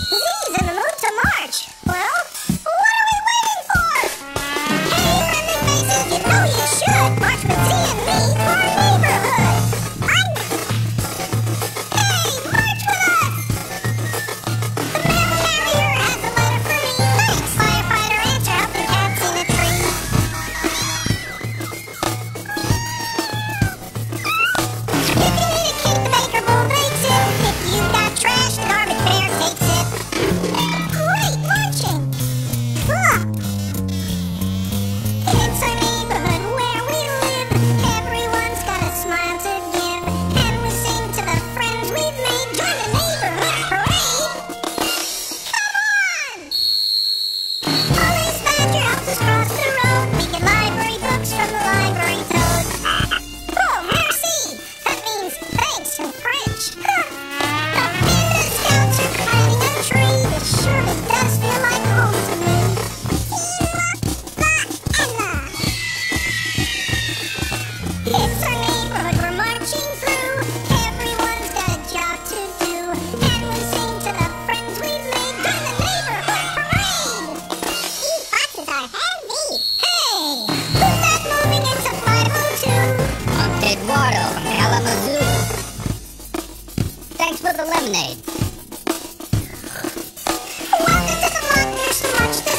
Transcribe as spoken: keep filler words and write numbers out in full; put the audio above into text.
Z's in the mood to march. Well, what are we waiting for? Hey, friendly faces, you know you should march with Z and me for our neighborhood. I'm... Hey, march with us! The mail carrier has a letter for me. Thanks, firefighter Rancher, helping cats in a tree. If you need a cake, the baker bull bakes it. If you got trash, the garbage bear takes it. Great marching! Look! It's our neighborhood where we live. Everyone's got a smile to give. And we sing to the friends we've made. Join the neighborhood parade! Come on! Police Badger helps us cross the road. We get library books from the library toad. Oh, merci! That means thanks in French. Huh. The Panda Scouts are climbing a tree. This surely does feel like home to me. It's our neighborhood we're marching through. Everyone's got a job to do. And we sing to the friends we've made. Join the neighborhood parade! These boxes are heavy. Hey! Who's that moving into five oh two? I'm Eduardo from Kalamazoo. Thanks for the lemonade. Welcome to the Long There's so much to